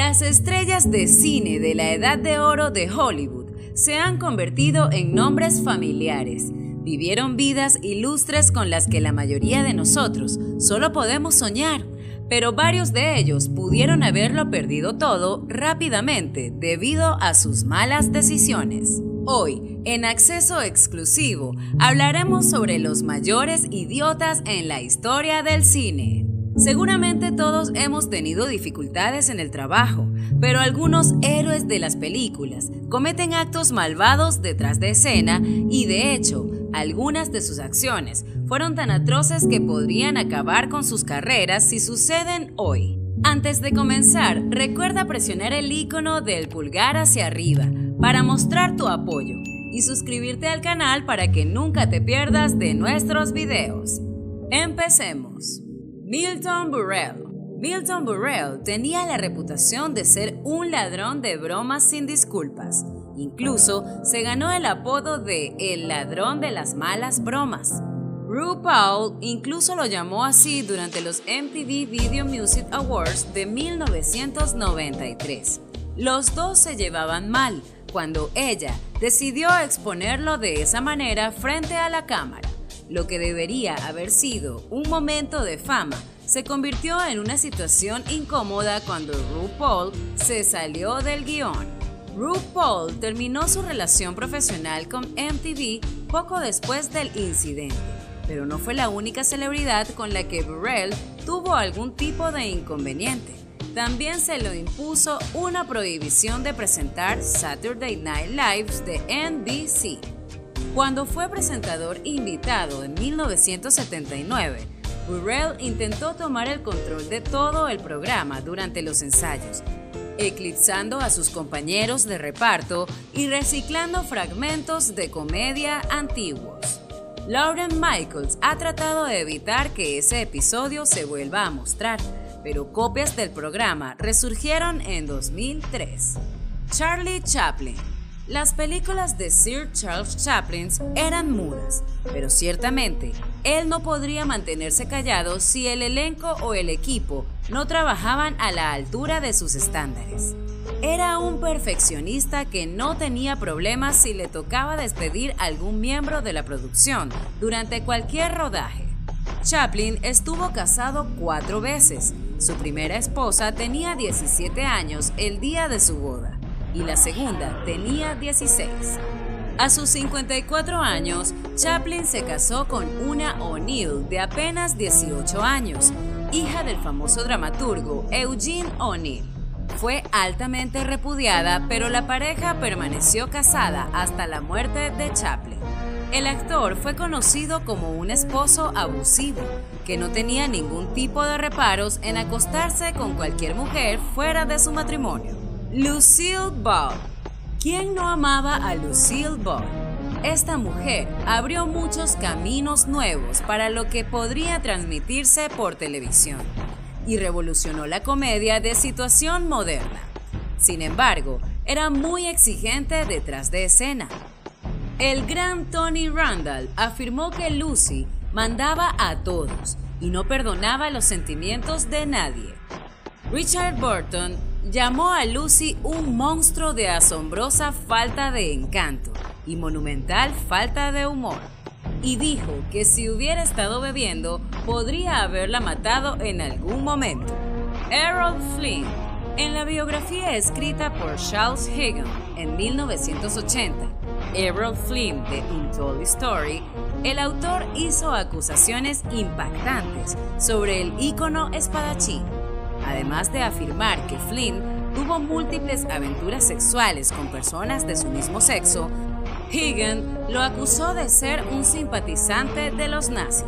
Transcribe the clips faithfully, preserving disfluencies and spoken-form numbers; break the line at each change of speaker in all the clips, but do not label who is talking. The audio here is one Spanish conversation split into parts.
Las estrellas de cine de la edad de oro de Hollywood se han convertido en nombres familiares. Vivieron vidas ilustres con las que la mayoría de nosotros solo podemos soñar, pero varios de ellos pudieron haberlo perdido todo rápidamente debido a sus malas decisiones. Hoy, en Acceso Exclusivo, hablaremos sobre los mayores idiotas en la historia del cine. Seguramente todos hemos tenido dificultades en el trabajo, pero algunos héroes de las películas cometen actos malvados detrás de escena y, de hecho, algunas de sus acciones fueron tan atroces que podrían acabar con sus carreras si suceden hoy. Antes de comenzar, recuerda presionar el icono del pulgar hacia arriba para mostrar tu apoyo y suscribirte al canal para que nunca te pierdas de nuestros videos. Empecemos. Milton Berle. Milton Berle tenía la reputación de ser un ladrón de bromas sin disculpas. Incluso se ganó el apodo de el ladrón de las malas bromas. RuPaul incluso lo llamó así durante los M T V Video Music Awards de mil novecientos noventa y tres. Los dos se llevaban mal cuando ella decidió exponerlo de esa manera frente a la cámara. Lo que debería haber sido un momento de fama se convirtió en una situación incómoda cuando RuPaul se salió del guión. RuPaul terminó su relación profesional con M T V poco después del incidente, pero no fue la única celebridad con la que Berle tuvo algún tipo de inconveniente. También se le impuso una prohibición de presentar Saturday Night Live de N B C. Cuando fue presentador invitado en mil novecientos setenta y nueve, Berle intentó tomar el control de todo el programa durante los ensayos, eclipsando a sus compañeros de reparto y reciclando fragmentos de comedia antiguos. Lorne Michaels ha tratado de evitar que ese episodio se vuelva a mostrar, pero copias del programa resurgieron en dos mil tres. Charlie Chaplin. Las películas de Sir Charles Chaplin eran mudas, pero ciertamente él no podría mantenerse callado si el elenco o el equipo no trabajaban a la altura de sus estándares. Era un perfeccionista que no tenía problemas si le tocaba despedir a algún miembro de la producción durante cualquier rodaje. Chaplin estuvo casado cuatro veces. Su primera esposa tenía diecisiete años el día de su boda y la segunda tenía dieciséis. A sus cincuenta y cuatro años, Chaplin se casó con una O'Neill de apenas dieciocho años, hija del famoso dramaturgo Eugene O'Neill. Fue altamente repudiada, pero la pareja permaneció casada hasta la muerte de Chaplin. El actor fue conocido como un esposo abusivo, que no tenía ningún tipo de reparos en acostarse con cualquier mujer fuera de su matrimonio. Lucille Ball. ¿Quién no amaba a Lucille Ball? Esta mujer abrió muchos caminos nuevos para lo que podría transmitirse por televisión y revolucionó la comedia de situación moderna. Sin embargo, era muy exigente detrás de escena. El gran Tony Randall afirmó que Lucy mandaba a todos y no perdonaba los sentimientos de nadie. Richard Burton llamó a Lucy un monstruo de asombrosa falta de encanto y monumental falta de humor, y dijo que si hubiera estado bebiendo podría haberla matado en algún momento. Errol Flynn. En la biografía escrita por Charles Higgins en mil novecientos ochenta, Errol Flynn de Untold Story, el autor hizo acusaciones impactantes sobre el ícono espadachín. Además de afirmar que Flynn tuvo múltiples aventuras sexuales con personas de su mismo sexo, Higgins lo acusó de ser un simpatizante de los nazis.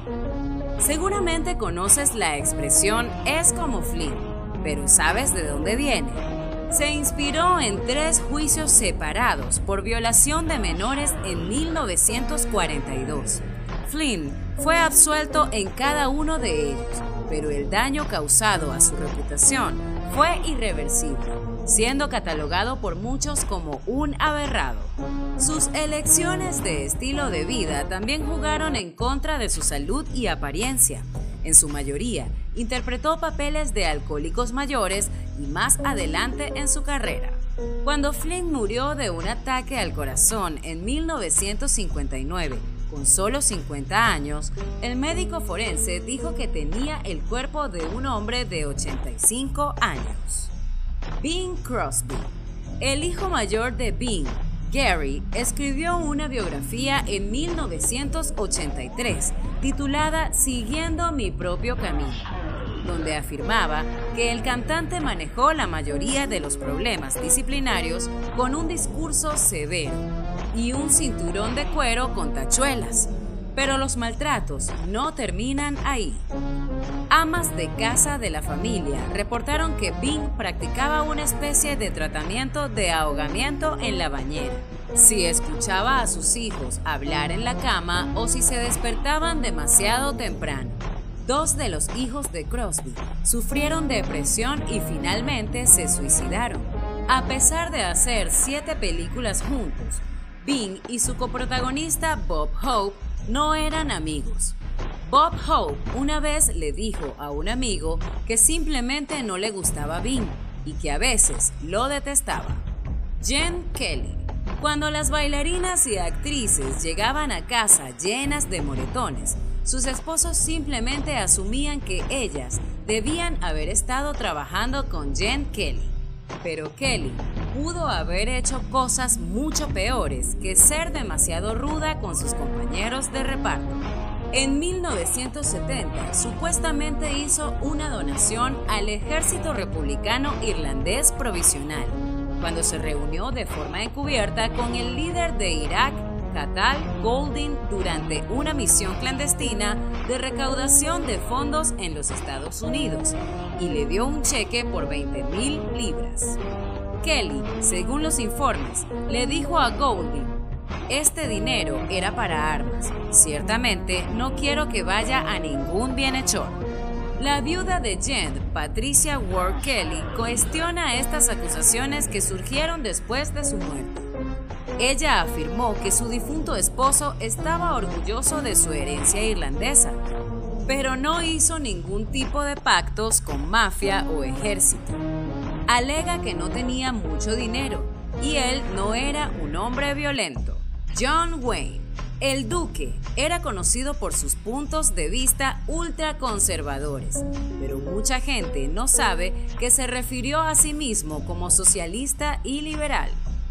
Seguramente conoces la expresión "es como Flynn", pero ¿sabes de dónde viene? Se inspiró en tres juicios separados por violación de menores en mil novecientos cuarenta y dos. Flynn fue absuelto en cada uno de ellos, pero el daño causado a su reputación fue irreversible, siendo catalogado por muchos como un aberrado. Sus elecciones de estilo de vida también jugaron en contra de su salud y apariencia. En su mayoría, interpretó papeles de alcohólicos mayores y más adelante en su carrera. Cuando Flint murió de un ataque al corazón en mil novecientos cincuenta y nueve, con solo cincuenta años, el médico forense dijo que tenía el cuerpo de un hombre de ochenta y cinco años. Bing Crosby. El hijo mayor de Bing, Gary, escribió una biografía en mil novecientos ochenta y tres titulada Siguiendo mi propio camino, donde afirmaba que el cantante manejó la mayoría de los problemas disciplinarios con un discurso severo y un cinturón de cuero con tachuelas. Pero los maltratos no terminan ahí. Amas de casa de la familia reportaron que Bing practicaba una especie de tratamiento de ahogamiento en la bañera. Si escuchaba a sus hijos hablar en la cama o si se despertaban demasiado temprano. Dos de los hijos de Crosby sufrieron depresión y finalmente se suicidaron. A pesar de hacer siete películas juntos, Bing y su coprotagonista Bob Hope no eran amigos. Bob Hope una vez le dijo a un amigo que simplemente no le gustaba Bing y que a veces lo detestaba. Gene Kelly. Cuando las bailarinas y actrices llegaban a casa llenas de moretones, sus esposos simplemente asumían que ellas debían haber estado trabajando con Gene Kelly. Pero Kelly pudo haber hecho cosas mucho peores que ser demasiado ruda con sus compañeros de reparto. En mil novecientos setenta, supuestamente hizo una donación al Ejército Republicano Irlandés Provisional, cuando se reunió de forma encubierta con el líder de Irak, Qatal Goldin, durante una misión clandestina de recaudación de fondos en los Estados Unidos, y le dio un cheque por veinte mil libras. Kelly, según los informes, le dijo a Goldin: este dinero era para armas. Ciertamente no quiero que vaya a ningún bienhechor. La viuda de Gene, Patricia Ward Kelly, cuestiona estas acusaciones que surgieron después de su muerte. Ella afirmó que su difunto esposo estaba orgulloso de su herencia irlandesa, pero no hizo ningún tipo de pactos con mafia o ejército. Alega que no tenía mucho dinero y él no era un hombre violento. John Wayne, el duque, era conocido por sus puntos de vista ultraconservadores, pero mucha gente no sabe que se refirió a sí mismo como socialista y liberal.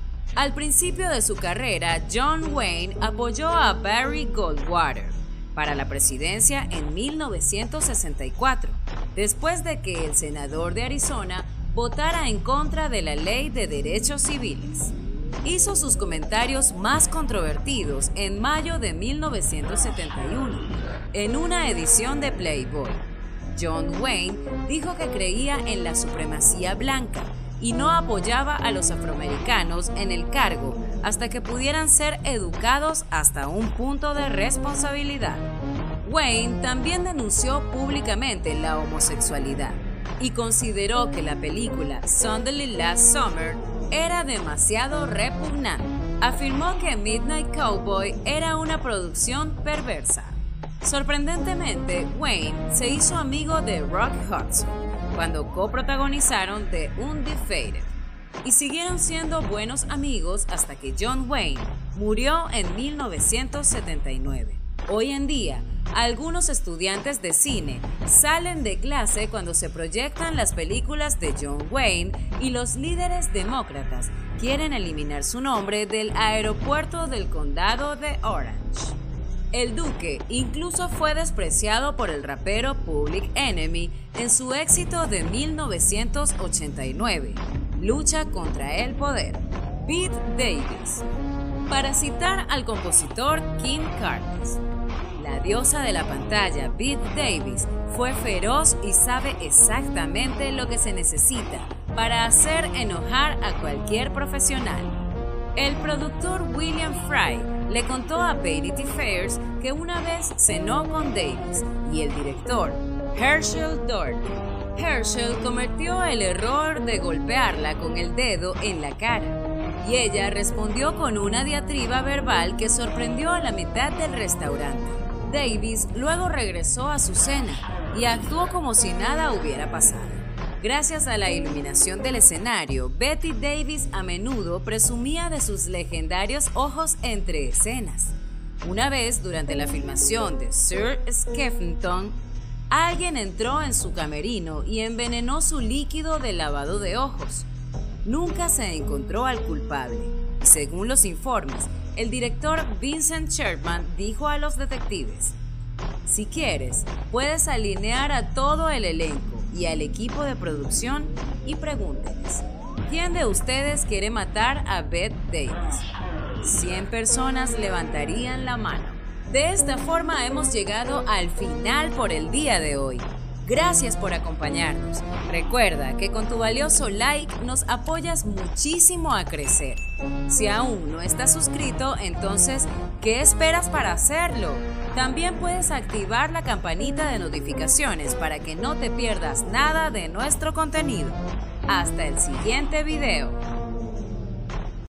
Al principio de su carrera, John Wayne apoyó a Barry Goldwater para la presidencia en mil novecientos sesenta y cuatro, después de que el senador de Arizona votara en contra de la Ley de Derechos Civiles. Hizo sus comentarios más controvertidos en mayo de mil novecientos setenta y uno, en una edición de Playboy. John Wayne dijo que creía en la supremacía blanca y no apoyaba a los afroamericanos en el cargo hasta que pudieran ser educados hasta un punto de responsabilidad. Wayne también denunció públicamente la homosexualidad y consideró que la película Sunday Last Summer era demasiado repugnante. Afirmó que Midnight Cowboy era una producción perversa. Sorprendentemente, Wayne se hizo amigo de Rock Hudson cuando coprotagonizaron The Undefeated y siguieron siendo buenos amigos hasta que John Wayne murió en mil novecientos setenta y nueve. Hoy en día, algunos estudiantes de cine salen de clase cuando se proyectan las películas de John Wayne y los líderes demócratas quieren eliminar su nombre del aeropuerto del condado de Orange. El duque incluso fue despreciado por el rapero Public Enemy en su éxito de mil novecientos ochenta y nueve, Lucha contra el poder. Pete Davis. Para citar al compositor Kim Carnes, la diosa de la pantalla, Pete Davis, fue feroz y sabe exactamente lo que se necesita para hacer enojar a cualquier profesional. El productor William Fry le contó a Vanity Fair que una vez cenó con Davis y el director, Herschel Doherty. Herschel cometió el error de golpearla con el dedo en la cara, y ella respondió con una diatriba verbal que sorprendió a la mitad del restaurante. Davis luego regresó a su cena, y actuó como si nada hubiera pasado. Gracias a la iluminación del escenario, Bette Davis a menudo presumía de sus legendarios ojos entre escenas. Una vez, durante la filmación de Sir Skeffington, alguien entró en su camerino y envenenó su líquido de lavado de ojos. Nunca se encontró al culpable. Según los informes, el director Vincent Sherman dijo a los detectives: "Si quieres, puedes alinear a todo el elenco y al equipo de producción y pregúntenles, ¿quién de ustedes quiere matar a Bette Davis?". cien personas levantarían la mano. De esta forma hemos llegado al final por el día de hoy. Gracias por acompañarnos. Recuerda que con tu valioso like nos apoyas muchísimo a crecer. Si aún no estás suscrito, entonces, ¿qué esperas para hacerlo? También puedes activar la campanita de notificaciones para que no te pierdas nada de nuestro contenido. Hasta el siguiente video.